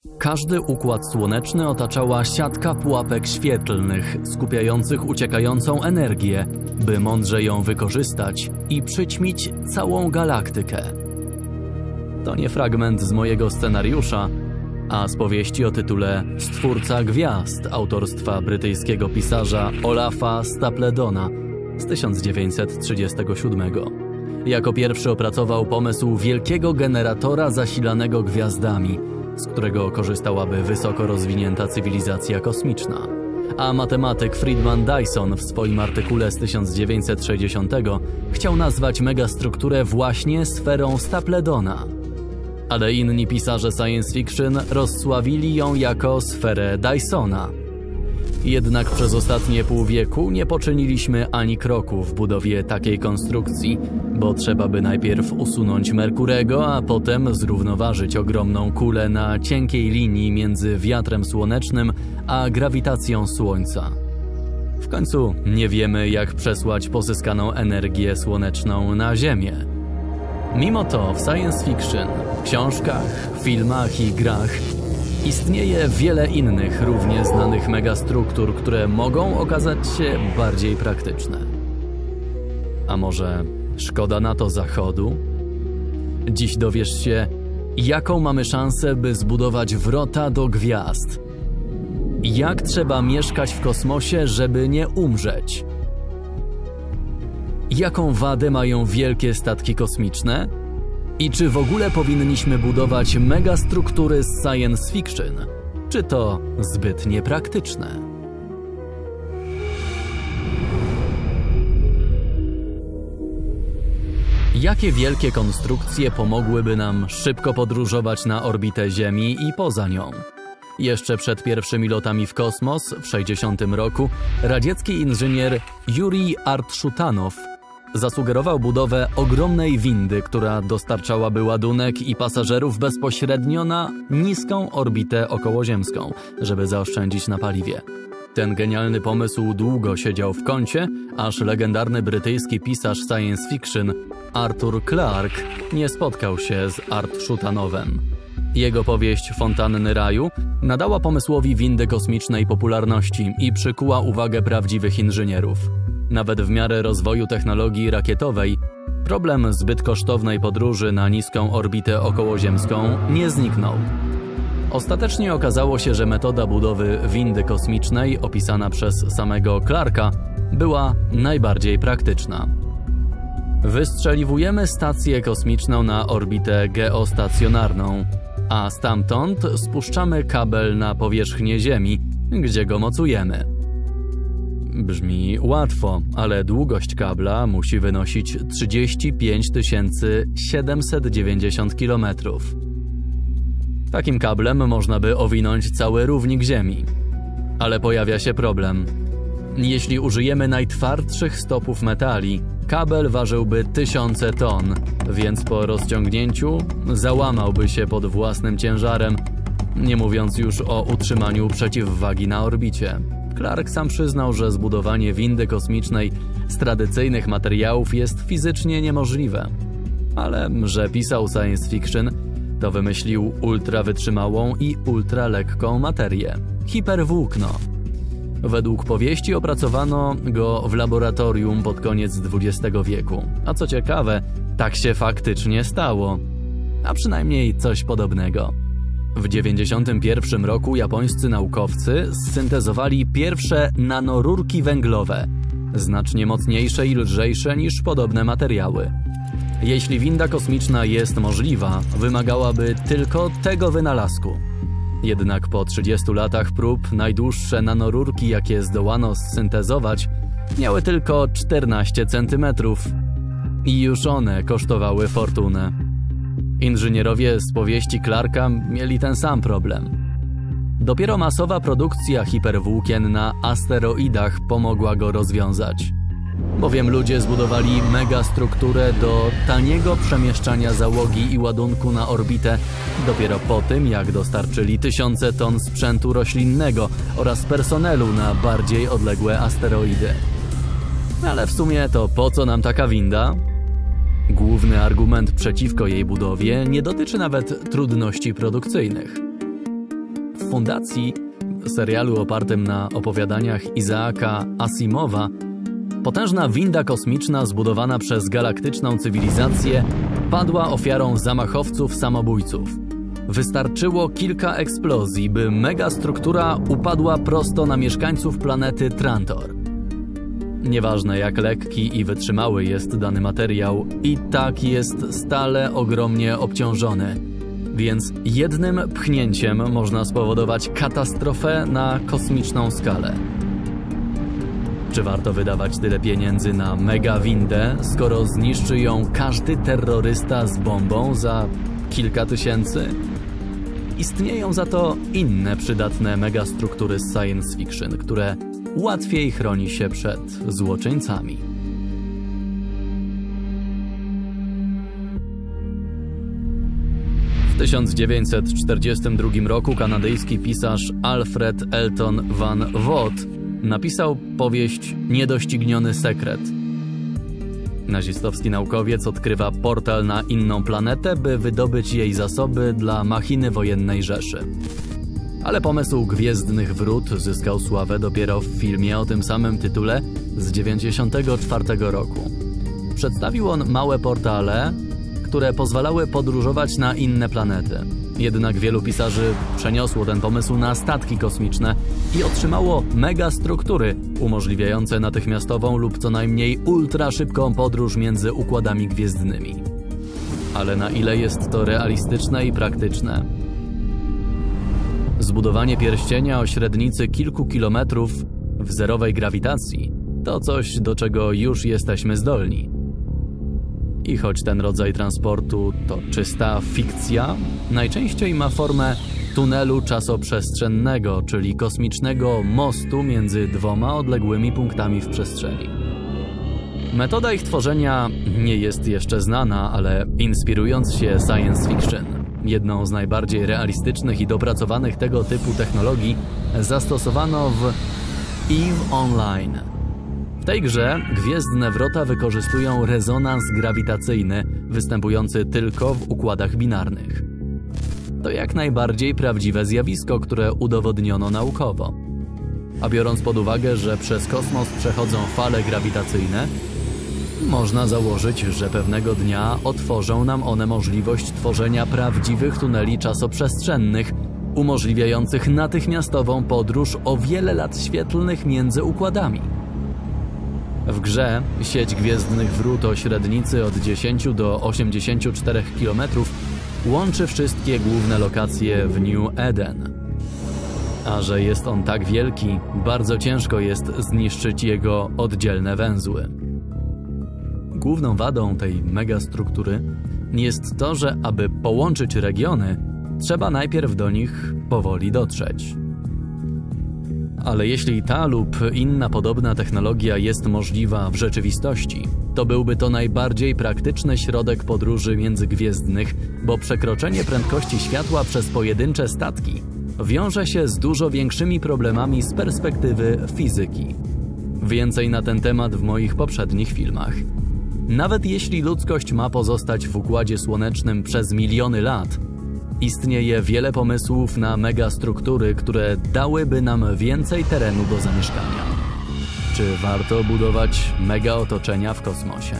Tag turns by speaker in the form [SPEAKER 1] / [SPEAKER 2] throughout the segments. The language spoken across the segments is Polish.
[SPEAKER 1] Każdy układ słoneczny otaczała siatka pułapek świetlnych, skupiających uciekającą energię, by mądrze ją wykorzystać i przyćmić całą galaktykę. To nie fragment z mojego scenariusza, a z powieści o tytule Stwórca Gwiazd autorstwa brytyjskiego pisarza Olafa Stapledona z 1937. Jako pierwszy opracował pomysł wielkiego generatora zasilanego gwiazdami, z którego korzystałaby wysoko rozwinięta cywilizacja kosmiczna. A matematyk Friedman Dyson w swoim artykule z 1960 chciał nazwać megastrukturę właśnie sferą Stapledona. Ale inni pisarze science fiction rozsławili ją jako sferę Dysona. Jednak przez ostatnie pół wieku nie poczyniliśmy ani kroku w budowie takiej konstrukcji, bo trzeba by najpierw usunąć Merkurego, a potem zrównoważyć ogromną kulę na cienkiej linii między wiatrem słonecznym a grawitacją Słońca. W końcu nie wiemy, jak przesłać pozyskaną energię słoneczną na Ziemię. Mimo to w science fiction, książkach, filmach i grach istnieje wiele innych, równie znanych megastruktur, które mogą okazać się bardziej praktyczne. A może szkoda na to Zachodu? Dziś dowiesz się, jaką mamy szansę, by zbudować wrota do gwiazd. Jak trzeba mieszkać w kosmosie, żeby nie umrzeć? Jaką wadę mają wielkie statki kosmiczne? I czy w ogóle powinniśmy budować megastruktury z science fiction? Czy to zbyt niepraktyczne? Jakie wielkie konstrukcje pomogłyby nam szybko podróżować na orbitę Ziemi i poza nią? Jeszcze przed pierwszymi lotami w kosmos w 1960 roku radziecki inżynier Jurij Artszutanow zasugerował budowę ogromnej windy, która dostarczałaby ładunek i pasażerów bezpośrednio na niską orbitę okołoziemską, żeby zaoszczędzić na paliwie. Ten genialny pomysł długo siedział w kącie, aż legendarny brytyjski pisarz science fiction Arthur Clarke nie spotkał się z Artszutanowem. Jego powieść Fontanny Raju nadała pomysłowi windy kosmicznej popularności i przykuła uwagę prawdziwych inżynierów. Nawet w miarę rozwoju technologii rakietowej, problem zbyt kosztownej podróży na niską orbitę okołoziemską nie zniknął. Ostatecznie okazało się, że metoda budowy windy kosmicznej opisana przez samego Clarka była najbardziej praktyczna. Wystrzeliwujemy stację kosmiczną na orbitę geostacjonarną, a stamtąd spuszczamy kabel na powierzchnię Ziemi, gdzie go mocujemy. Brzmi łatwo, ale długość kabla musi wynosić 35 790 km. Takim kablem można by owinąć cały równik Ziemi. Ale pojawia się problem. Jeśli użyjemy najtwardszych stopów metali, kabel ważyłby 1000 ton, więc po rozciągnięciu załamałby się pod własnym ciężarem, nie mówiąc już o utrzymaniu przeciwwagi na orbicie. Clarke sam przyznał, że zbudowanie windy kosmicznej z tradycyjnych materiałów jest fizycznie niemożliwe. Ale że pisał science fiction, to wymyślił ultrawytrzymałą i ultralekką materię – hiperwłókno. Według powieści opracowano go w laboratorium pod koniec XX wieku. A co ciekawe, tak się faktycznie stało. A przynajmniej coś podobnego. W 1991 roku japońscy naukowcy zsyntezowali pierwsze nanorurki węglowe, znacznie mocniejsze i lżejsze niż podobne materiały. Jeśli winda kosmiczna jest możliwa, wymagałaby tylko tego wynalazku. Jednak po 30 latach prób najdłuższe nanorurki, jakie zdołano zsyntezować, miały tylko 14 cm. I już one kosztowały fortunę. Inżynierowie z powieści Clarka mieli ten sam problem. Dopiero masowa produkcja hiperwłókien na asteroidach pomogła go rozwiązać. Bowiem ludzie zbudowali megastrukturę do taniego przemieszczania załogi i ładunku na orbitę dopiero po tym, jak dostarczyli tysiące ton sprzętu roślinnego oraz personelu na bardziej odległe asteroidy. Ale w sumie to po co nam taka winda? Główny argument przeciwko jej budowie nie dotyczy nawet trudności produkcyjnych. fundacji, serialu opartym na opowiadaniach Isaaka Asimowa, potężna winda kosmiczna zbudowana przez galaktyczną cywilizację padła ofiarą zamachowców samobójców. Wystarczyło kilka eksplozji, by megastruktura upadła prosto na mieszkańców planety Trantor. Nieważne jak lekki i wytrzymały jest dany materiał, i tak jest stale ogromnie obciążony. Więc jednym pchnięciem można spowodować katastrofę na kosmiczną skalę. Czy warto wydawać tyle pieniędzy na megawindę, skoro zniszczy ją każdy terrorysta z bombą za kilka tysięcy? Istnieją za to inne przydatne megastruktury z science fiction, które łatwiej chroni się przed złoczyńcami. W 1942 roku kanadyjski pisarz Alfred Elton van Vogt napisał powieść Niedościgniony sekret. Nazistowski naukowiec odkrywa portal na inną planetę, by wydobyć jej zasoby dla machiny wojennej Rzeszy. Ale pomysł Gwiezdnych Wrót zyskał sławę dopiero w filmie o tym samym tytule z 1994 roku. Przedstawił on małe portale, które pozwalały podróżować na inne planety. Jednak wielu pisarzy przeniosło ten pomysł na statki kosmiczne i otrzymało megastruktury umożliwiające natychmiastową lub co najmniej ultraszybką podróż między układami gwiezdnymi. Ale na ile jest to realistyczne i praktyczne? Zbudowanie pierścienia o średnicy kilku kilometrów w zerowej grawitacji to coś, do czego już jesteśmy zdolni. I choć ten rodzaj transportu to czysta fikcja, najczęściej ma formę tunelu czasoprzestrzennego, czyli kosmicznego mostu między dwoma odległymi punktami w przestrzeni. Metoda ich tworzenia nie jest jeszcze znana, ale inspirując się science fiction, jedną z najbardziej realistycznych i dopracowanych tego typu technologii zastosowano w EVE Online. W tej grze Gwiezdne Wrota wykorzystują rezonans grawitacyjny, występujący tylko w układach binarnych. To jak najbardziej prawdziwe zjawisko, które udowodniono naukowo. A biorąc pod uwagę, że przez kosmos przechodzą fale grawitacyjne, można założyć, że pewnego dnia otworzą nam one możliwość tworzenia prawdziwych tuneli czasoprzestrzennych, umożliwiających natychmiastową podróż o wiele lat świetlnych między układami. W grze sieć Gwiezdnych Wrót o średnicy od 10 do 84 km łączy wszystkie główne lokacje w New Eden. A że jest on tak wielki, bardzo ciężko jest zniszczyć jego oddzielne węzły. Główną wadą tej megastruktury jest to, że aby połączyć regiony, trzeba najpierw do nich powoli dotrzeć. Ale jeśli ta lub inna podobna technologia jest możliwa w rzeczywistości, to byłby to najbardziej praktyczny środek podróży międzygwiezdnych, bo przekroczenie prędkości światła przez pojedyncze statki wiąże się z dużo większymi problemami z perspektywy fizyki. Więcej na ten temat w moich poprzednich filmach. Nawet jeśli ludzkość ma pozostać w Układzie Słonecznym przez miliony lat, istnieje wiele pomysłów na megastruktury, które dałyby nam więcej terenu do zamieszkania. Czy warto budować mega otoczenia w kosmosie?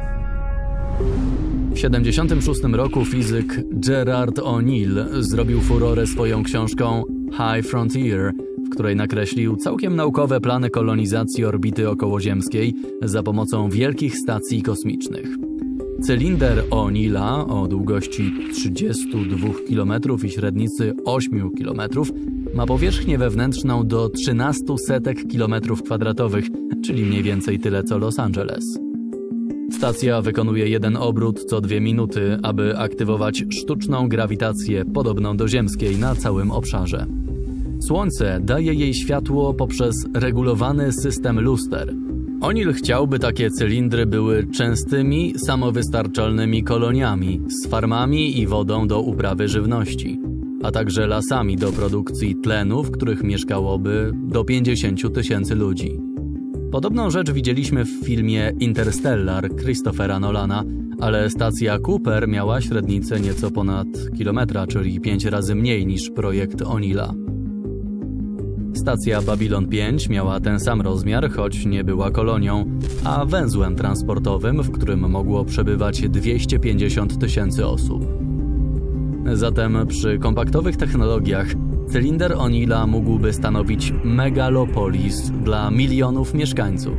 [SPEAKER 1] W 1976 roku fizyk Gerard O'Neill zrobił furorę swoją książką High Frontier, w której nakreślił całkiem naukowe plany kolonizacji orbity okołoziemskiej za pomocą wielkich stacji kosmicznych. Cylinder O'Neilla o długości 32 km i średnicy 8 km ma powierzchnię wewnętrzną do 1300 km², czyli mniej więcej tyle co Los Angeles. Stacja wykonuje jeden obrót co 2 minuty, aby aktywować sztuczną grawitację podobną do ziemskiej na całym obszarze. Słońce daje jej światło poprzez regulowany system luster. O'Neill chciał, by takie cylindry były częstymi, samowystarczalnymi koloniami z farmami i wodą do uprawy żywności, a także lasami do produkcji tlenu, w których mieszkałoby do 50 000 ludzi. Podobną rzecz widzieliśmy w filmie Interstellar Christophera Nolana, ale stacja Cooper miała średnicę nieco ponad kilometra, czyli 5 razy mniej niż projekt O'Neilla. Stacja Babylon 5 miała ten sam rozmiar, choć nie była kolonią, a węzłem transportowym, w którym mogło przebywać 250 000 osób. Zatem przy kompaktowych technologiach cylinder O'Neilla mógłby stanowić megalopolis dla milionów mieszkańców.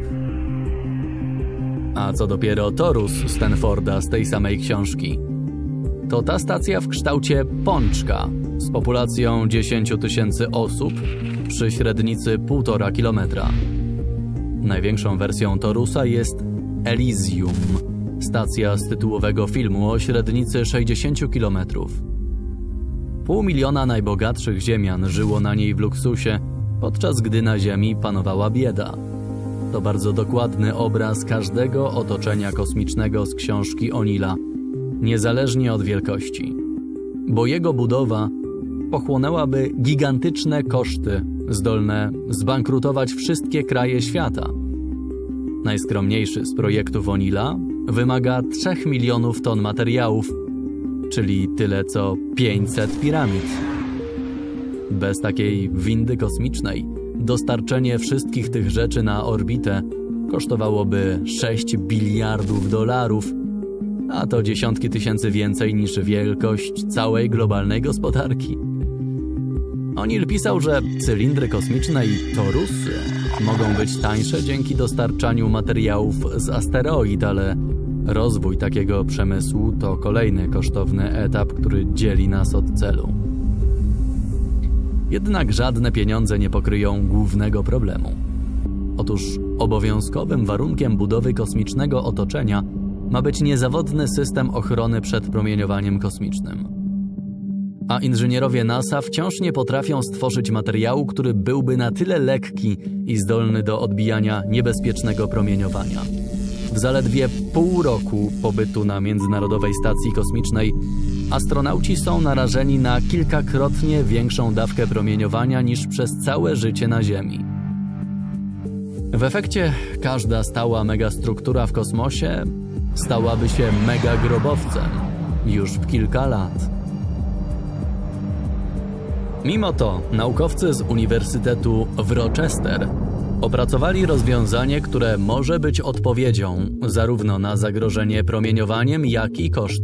[SPEAKER 1] A co dopiero Torus Stanforda z tej samej książki. To ta stacja w kształcie pączka z populacją 10 000 osób przy średnicy 1,5 kilometra. Największą wersją Torusa jest Elysium, stacja z tytułowego filmu o średnicy 60 km. 500 000 najbogatszych ziemian żyło na niej w luksusie, podczas gdy na Ziemi panowała bieda. To bardzo dokładny obraz każdego otoczenia kosmicznego z książki O'Neilla, niezależnie od wielkości, bo jego budowa pochłonęłaby gigantyczne koszty, zdolne zbankrutować wszystkie kraje świata. Najskromniejszy z projektów O'Neilla wymaga 3 milionów ton materiałów, czyli tyle co 500 piramid. Bez takiej windy kosmicznej dostarczenie wszystkich tych rzeczy na orbitę kosztowałoby $6 biliardów, a to dziesiątki tysięcy więcej niż wielkość całej globalnej gospodarki. O'Neill pisał, że cylindry kosmiczne i torusy mogą być tańsze dzięki dostarczaniu materiałów z asteroid, ale rozwój takiego przemysłu to kolejny kosztowny etap, który dzieli nas od celu. Jednak żadne pieniądze nie pokryją głównego problemu. Otóż obowiązkowym warunkiem budowy kosmicznego otoczenia ma być niezawodny system ochrony przed promieniowaniem kosmicznym. A inżynierowie NASA wciąż nie potrafią stworzyć materiału, który byłby na tyle lekki i zdolny do odbijania niebezpiecznego promieniowania. W zaledwie pół roku pobytu na Międzynarodowej Stacji Kosmicznej astronauci są narażeni na kilkakrotnie większą dawkę promieniowania niż przez całe życie na Ziemi. W efekcie każda stała megastruktura w kosmosie stałaby się megagrobowcem już w kilka lat. Mimo to naukowcy z Uniwersytetu w Rochester opracowali rozwiązanie, które może być odpowiedzią zarówno na zagrożenie promieniowaniem, jak i koszty.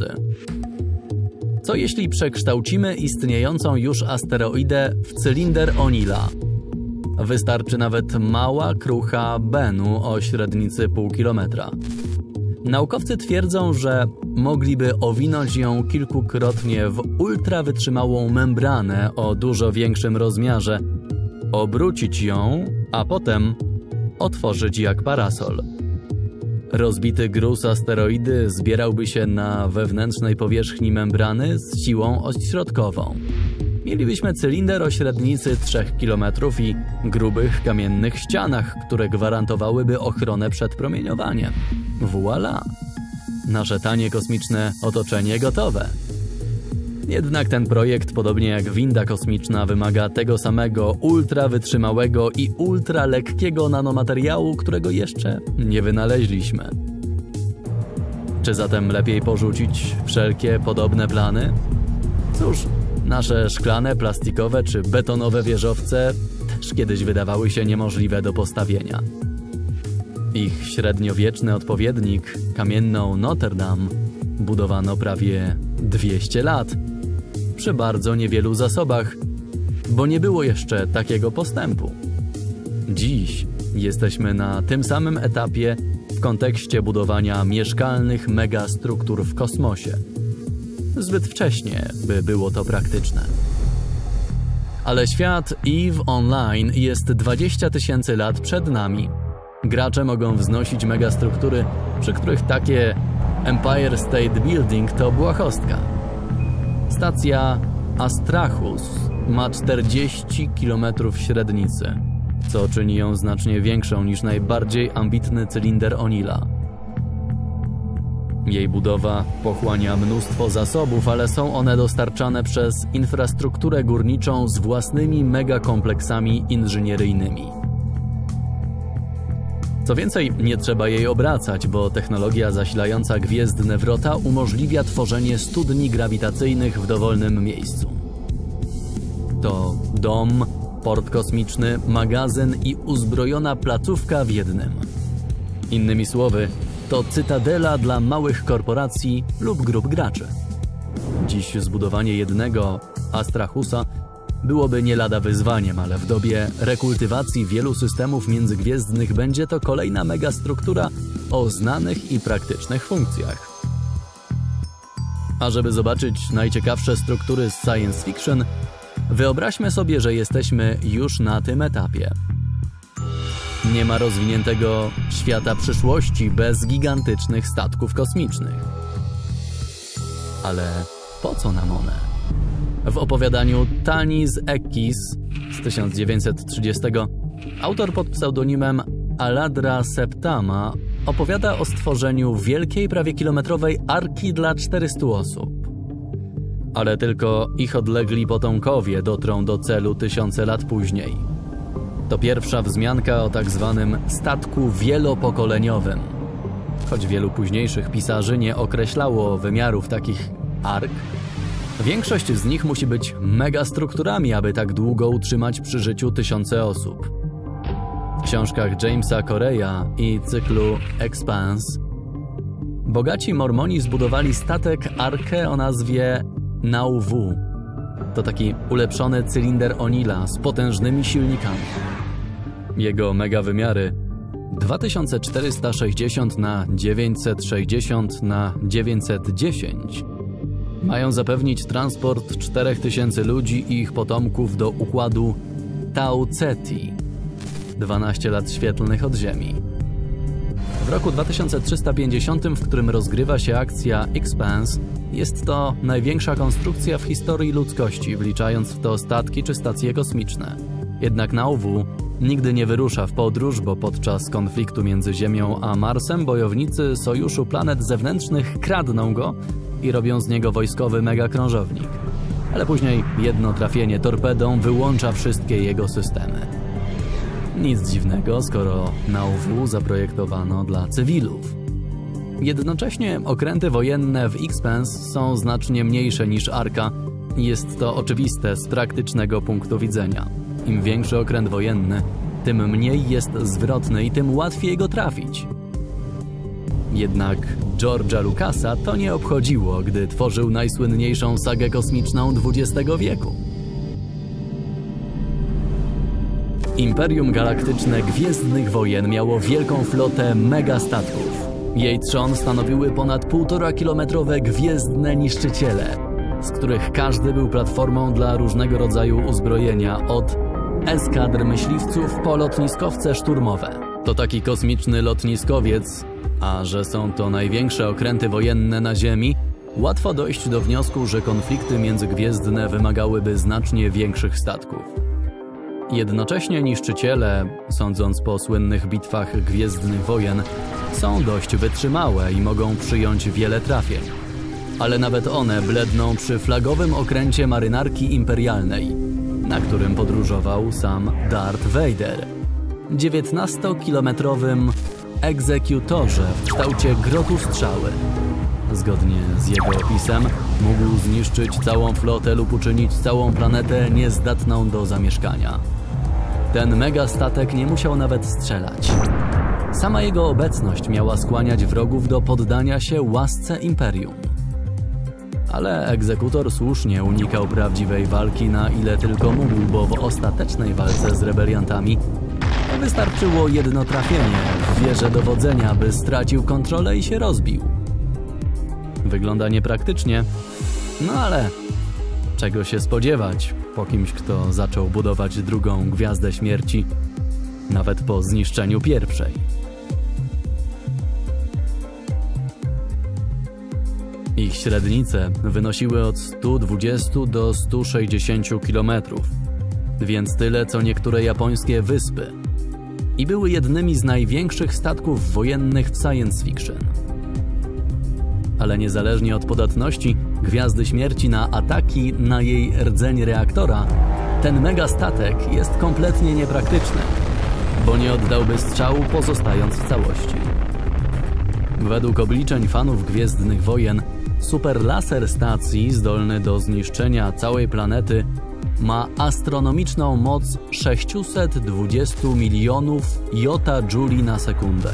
[SPEAKER 1] Co jeśli przekształcimy istniejącą już asteroidę w cylinder O'Neilla? Wystarczy nawet mała krucha Bennu o średnicy 0,5 kilometra. Naukowcy twierdzą, że mogliby owinąć ją kilkukrotnie w ultrawytrzymałą membranę o dużo większym rozmiarze, obrócić ją, a potem otworzyć jak parasol. Rozbity gruz asteroidy zbierałby się na wewnętrznej powierzchni membrany z siłą odśrodkową. Mielibyśmy cylinder o średnicy 3 km i grubych kamiennych ścianach, które gwarantowałyby ochronę przed promieniowaniem. Voilà! Nasze tanie kosmiczne otoczenie gotowe. Jednak ten projekt, podobnie jak winda kosmiczna, wymaga tego samego ultrawytrzymałego i ultralekkiego nanomateriału, którego jeszcze nie wynaleźliśmy. Czy zatem lepiej porzucić wszelkie podobne plany? Cóż, nasze szklane, plastikowe czy betonowe wieżowce też kiedyś wydawały się niemożliwe do postawienia. Ich średniowieczny odpowiednik, kamienną Notre Dame, budowano prawie 200 lat, przy bardzo niewielu zasobach, bo nie było jeszcze takiego postępu. Dziś jesteśmy na tym samym etapie w kontekście budowania mieszkalnych megastruktur w kosmosie. Zbyt wcześnie, by było to praktyczne. Ale świat EVE Online jest 20 000 lat przed nami. Gracze mogą wznosić megastruktury, przy których takie Empire State Building to błahostka. Stacja Astrachus ma 40 km średnicy, co czyni ją znacznie większą niż najbardziej ambitny cylinder O'Neilla. Jej budowa pochłania mnóstwo zasobów, ale są one dostarczane przez infrastrukturę górniczą z własnymi megakompleksami inżynieryjnymi. Co więcej, nie trzeba jej obracać, bo technologia zasilająca gwiezdne wrota umożliwia tworzenie studni grawitacyjnych w dowolnym miejscu. To dom port kosmiczny, magazyn i uzbrojona placówka w jednym. Innymi słowy, to cytadela dla małych korporacji lub grup graczy. Dziś zbudowanie jednego Astrahusa byłoby nie lada wyzwaniem, ale w dobie rekultywacji wielu systemów międzygwiezdnych będzie to kolejna megastruktura o znanych i praktycznych funkcjach. A żeby zobaczyć najciekawsze struktury z science fiction, wyobraźmy sobie, że jesteśmy już na tym etapie. Nie ma rozwiniętego świata przyszłości bez gigantycznych statków kosmicznych. Ale po co nam one? W opowiadaniu Tanis Ekis z 1930 autor pod pseudonimem Aladra Septama opowiada o stworzeniu wielkiej, prawie kilometrowej arki dla 400 osób. Ale tylko ich odlegli potomkowie dotrą do celu tysiące lat później. To pierwsza wzmianka o tak zwanym statku wielopokoleniowym. Choć wielu późniejszych pisarzy nie określało wymiarów takich ark, większość z nich musi być megastrukturami, aby tak długo utrzymać przy życiu tysiące osób. W książkach Jamesa Correya i cyklu Expanse bogaci Mormoni zbudowali statek Arkę o nazwie Nauvoo. To taki ulepszony cylinder O'Neilla z potężnymi silnikami. Jego megawymiary 2460 na 960 na 910 mają zapewnić transport 4000 ludzi i ich potomków do układu Tau Ceti, 12 lat świetlnych od Ziemi. W roku 2350, w którym rozgrywa się akcja Expanse, jest to największa konstrukcja w historii ludzkości, wliczając w to statki czy stacje kosmiczne. Jednak Nauvoo nigdy nie wyrusza w podróż, bo podczas konfliktu między Ziemią a Marsem bojownicy Sojuszu Planet Zewnętrznych kradną go i robią z niego wojskowy megakrążownik. Ale później jedno trafienie torpedą wyłącza wszystkie jego systemy. Nic dziwnego, skoro Nauvoo zaprojektowano dla cywilów. Jednocześnie okręty wojenne w Expanse są znacznie mniejsze niż Arka i jest to oczywiste z praktycznego punktu widzenia. Im większy okręt wojenny, tym mniej jest zwrotny i tym łatwiej go trafić. Jednak George'a Lucasa to nie obchodziło, gdy tworzył najsłynniejszą sagę kosmiczną XX wieku. Imperium Galaktyczne Gwiezdnych Wojen miało wielką flotę megastatków. Jej trzon stanowiły ponad 1,5-kilometrowe gwiezdne niszczyciele, z których każdy był platformą dla różnego rodzaju uzbrojenia, od eskadr myśliwców po lotniskowce szturmowe. To taki kosmiczny lotniskowiec, a że są to największe okręty wojenne na Ziemi, łatwo dojść do wniosku, że konflikty międzygwiezdne wymagałyby znacznie większych statków. Jednocześnie niszczyciele, sądząc po słynnych bitwach Gwiezdnych Wojen, są dość wytrzymałe i mogą przyjąć wiele trafień. Ale nawet one bledną przy flagowym okręcie marynarki imperialnej, na którym podróżował sam Darth Vader, 19-kilometrowym egzekutorze w kształcie grotu strzały. Zgodnie z jego opisem mógł zniszczyć całą flotę lub uczynić całą planetę niezdatną do zamieszkania. Ten megastatek nie musiał nawet strzelać. Sama jego obecność miała skłaniać wrogów do poddania się łasce Imperium. Ale egzekutor słusznie unikał prawdziwej walki na ile tylko mógł, bo w ostatecznej walce z rebeliantami wystarczyło jedno trafienie w wieżę dowodzenia, by stracił kontrolę i się rozbił. Wygląda niepraktycznie, no ale czego się spodziewać po kimś, kto zaczął budować drugą Gwiazdę Śmierci, nawet po zniszczeniu pierwszej. Ich średnice wynosiły od 120 do 160 km, więc tyle co niektóre japońskie wyspy. I były jednymi z największych statków wojennych w science fiction. Ale niezależnie od podatności Gwiazdy Śmierci na ataki na jej rdzeń reaktora, ten megastatek jest kompletnie niepraktyczny, bo nie oddałby strzału, pozostając w całości. Według obliczeń fanów Gwiezdnych Wojen, superlaser stacji zdolny do zniszczenia całej planety ma astronomiczną moc 620 milionów jotajuli na sekundę.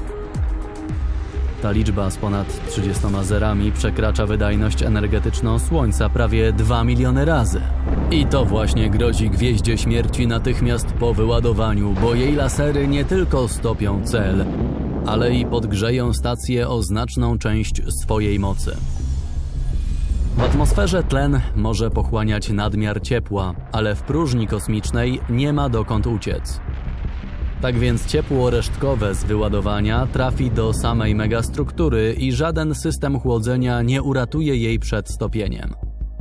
[SPEAKER 1] Ta liczba z ponad 30 zerami przekracza wydajność energetyczną Słońca prawie 2 miliony razy. I to właśnie grozi Gwieździe Śmierci natychmiast po wyładowaniu, bo jej lasery nie tylko stopią cel, ale i podgrzeją stację o znaczną część swojej mocy. W atmosferze tlen może pochłaniać nadmiar ciepła, ale w próżni kosmicznej nie ma dokąd uciec. Tak więc ciepło resztkowe z wyładowania trafi do samej megastruktury i żaden system chłodzenia nie uratuje jej przed stopieniem.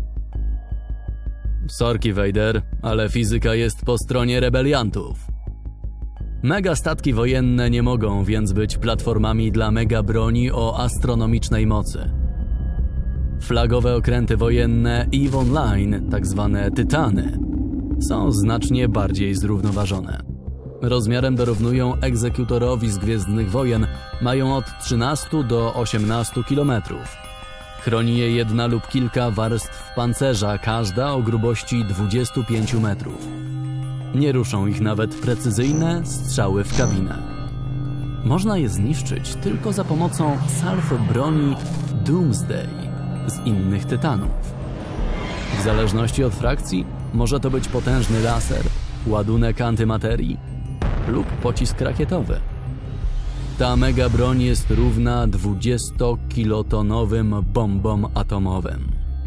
[SPEAKER 1] Sorki, Vader, ale fizyka jest po stronie rebeliantów. Megastatki wojenne nie mogą więc być platformami dla megabroni o astronomicznej mocy. Flagowe okręty wojenne EVE Online, tak zwane Tytany, są znacznie bardziej zrównoważone. Rozmiarem dorównują egzekutorowi z Gwiezdnych Wojen, mają od 13 do 18 km. Chroni je jedna lub kilka warstw pancerza, każda o grubości 25 metrów. Nie ruszą ich nawet precyzyjne strzały w kabinę. Można je zniszczyć tylko za pomocą salw broni Doomsday z innych Tytanów. W zależności od frakcji może to być potężny laser, ładunek antymaterii lub pocisk rakietowy. Ta mega broń jest równa 20-kilotonowym bombom atomowym.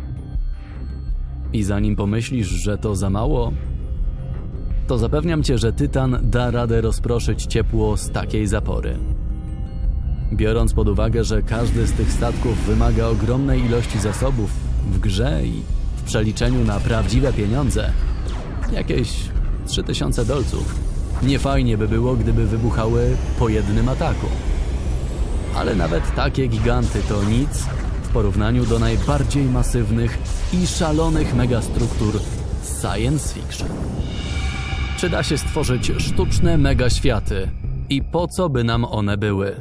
[SPEAKER 1] I zanim pomyślisz, że to za mało, to zapewniam cię, że Tytan da radę rozproszyć ciepło z takiej zapory. Biorąc pod uwagę, że każdy z tych statków wymaga ogromnej ilości zasobów w grze i w przeliczeniu na prawdziwe pieniądze, jakieś 3000 dolców, niefajnie by było, gdyby wybuchały po jednym ataku. Ale nawet takie giganty to nic w porównaniu do najbardziej masywnych i szalonych megastruktur science fiction. Czy da się stworzyć sztuczne megaświaty i po co by nam one były?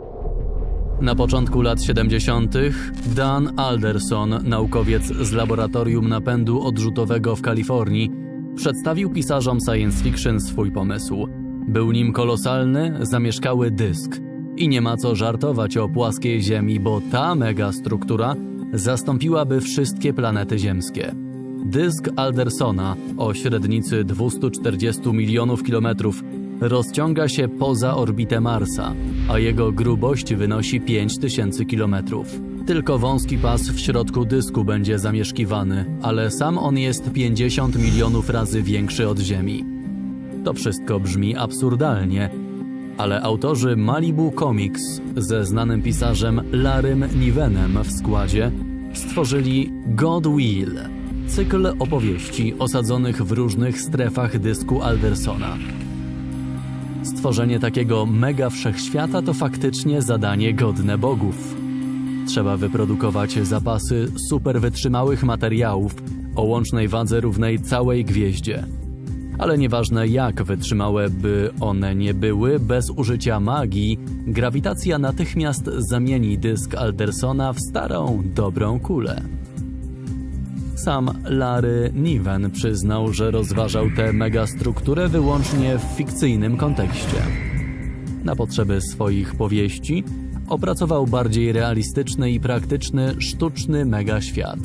[SPEAKER 1] Na początku lat 70. Dan Alderson, naukowiec z Laboratorium Napędu Odrzutowego w Kalifornii, przedstawił pisarzom science fiction swój pomysł. Był nim kolosalny, zamieszkały dysk. I nie ma co żartować o płaskiej Ziemi, bo ta megastruktura zastąpiłaby wszystkie planety ziemskie. Dysk Aldersona o średnicy 240 milionów kilometrów rozciąga się poza orbitę Marsa, a jego grubość wynosi 5000 kilometrów. Tylko wąski pas w środku dysku będzie zamieszkiwany, ale sam on jest 50 milionów razy większy od Ziemi. To wszystko brzmi absurdalnie, ale autorzy Malibu Comics ze znanym pisarzem Larrym Nivenem w składzie stworzyli God Will, cykl opowieści osadzonych w różnych strefach dysku Aldersona. Stworzenie takiego mega wszechświata to faktycznie zadanie godne bogów. Trzeba wyprodukować zapasy super wytrzymałych materiałów o łącznej wadze równej całej gwieździe. Ale nieważne jak wytrzymałe by one nie były, bez użycia magii, grawitacja natychmiast zamieni dysk Aldersona w starą, dobrą kulę. Sam Larry Niven przyznał, że rozważał tę megastrukturę wyłącznie w fikcyjnym kontekście. Na potrzeby swoich powieści opracował bardziej realistyczny i praktyczny sztuczny megaświat.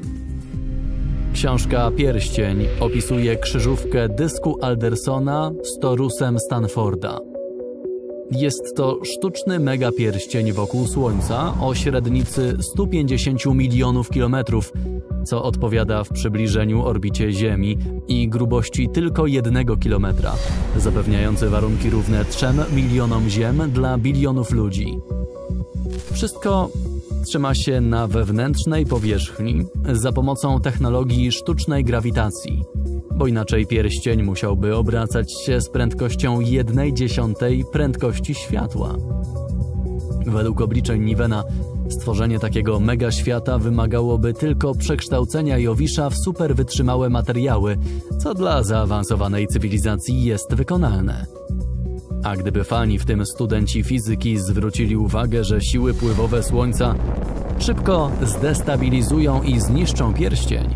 [SPEAKER 1] Książka Pierścień opisuje krzyżówkę dysku Aldersona z torusem Stanforda. Jest to sztuczny megapierścień wokół Słońca o średnicy 150 milionów kilometrów, co odpowiada w przybliżeniu orbicie Ziemi i grubości tylko 1 kilometra, zapewniający warunki równe 3 milionom Ziem dla bilionów ludzi. Wszystko trzyma się na wewnętrznej powierzchni za pomocą technologii sztucznej grawitacji, bo inaczej pierścień musiałby obracać się z prędkością 1/10 prędkości światła. Według obliczeń Nivena stworzenie takiego megaświata wymagałoby tylko przekształcenia Jowisza w super wytrzymałe materiały, co dla zaawansowanej cywilizacji jest wykonalne. A gdyby fani, w tym studenci fizyki, zwrócili uwagę, że siły pływowe Słońca szybko zdestabilizują i zniszczą pierścień,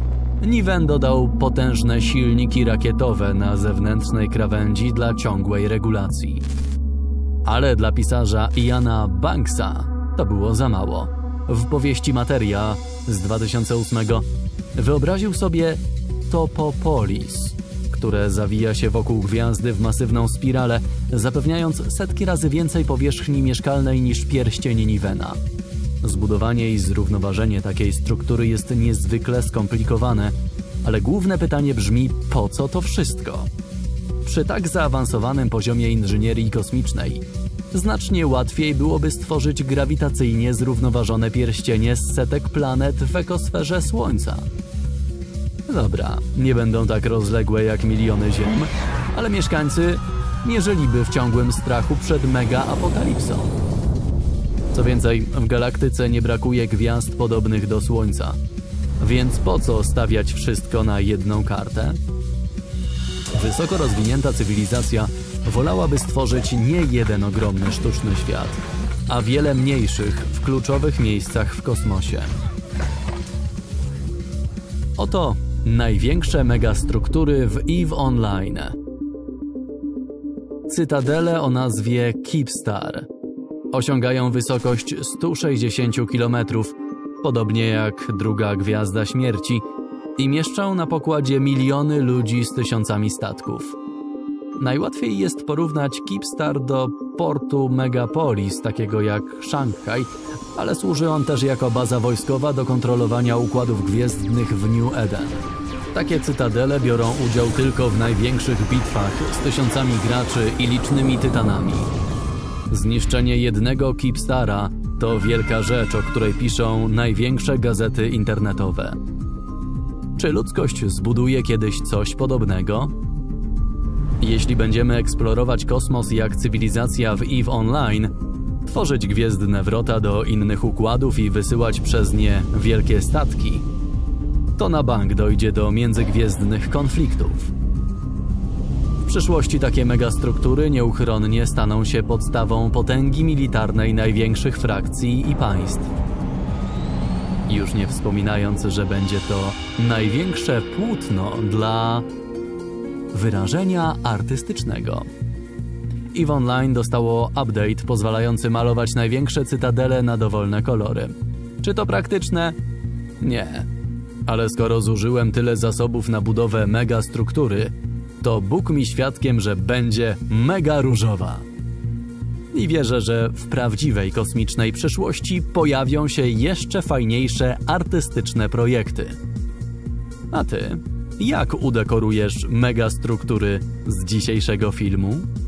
[SPEAKER 1] Niven dodał potężne silniki rakietowe na zewnętrznej krawędzi dla ciągłej regulacji. Ale dla pisarza Iana Banksa to było za mało. W powieści Materia z 2008 wyobraził sobie Topopolis, które zawija się wokół gwiazdy w masywną spiralę, zapewniając setki razy więcej powierzchni mieszkalnej niż pierścień Nivena. Zbudowanie i zrównoważenie takiej struktury jest niezwykle skomplikowane, ale główne pytanie brzmi: po co to wszystko? Przy tak zaawansowanym poziomie inżynierii kosmicznej znacznie łatwiej byłoby stworzyć grawitacyjnie zrównoważone pierścienie z setek planet w ekosferze Słońca. Dobra, nie będą tak rozległe jak miliony Ziem, ale mieszkańcy nie żyliby w ciągłym strachu przed mega-apokalipsą. Co więcej, w galaktyce nie brakuje gwiazd podobnych do Słońca, więc po co stawiać wszystko na jedną kartę? Wysoko rozwinięta cywilizacja wolałaby stworzyć nie jeden ogromny sztuczny świat, a wiele mniejszych w kluczowych miejscach w kosmosie. Oto największe megastruktury w EVE Online. Cytadele o nazwie Keepstar osiągają wysokość 160 km, podobnie jak druga Gwiazda Śmierci, i mieszczą na pokładzie miliony ludzi z tysiącami statków. Najłatwiej jest porównać Keepstar do portu Megapolis, takiego jak Szanghaj, ale służy on też jako baza wojskowa do kontrolowania układów gwiezdnych w New Eden. Takie cytadele biorą udział tylko w największych bitwach z tysiącami graczy i licznymi tytanami. Zniszczenie jednego Keepstara to wielka rzecz, o której piszą największe gazety internetowe. Czy ludzkość zbuduje kiedyś coś podobnego? Jeśli będziemy eksplorować kosmos jak cywilizacja w EVE Online, tworzyć gwiezdne wrota do innych układów i wysyłać przez nie wielkie statki, to na bank dojdzie do międzygwiezdnych konfliktów. W przyszłości takie megastruktury nieuchronnie staną się podstawą potęgi militarnej największych frakcji i państw. Już nie wspominając, że będzie to największe płótno dla wyrażenia artystycznego. EVE Online dostało update pozwalający malować największe cytadele na dowolne kolory. Czy to praktyczne? Nie. Ale skoro zużyłem tyle zasobów na budowę megastruktury, to Bóg mi świadkiem, że będzie mega różowa. I wierzę, że w prawdziwej kosmicznej przyszłości pojawią się jeszcze fajniejsze artystyczne projekty. A ty, jak udekorujesz megastruktury z dzisiejszego filmu?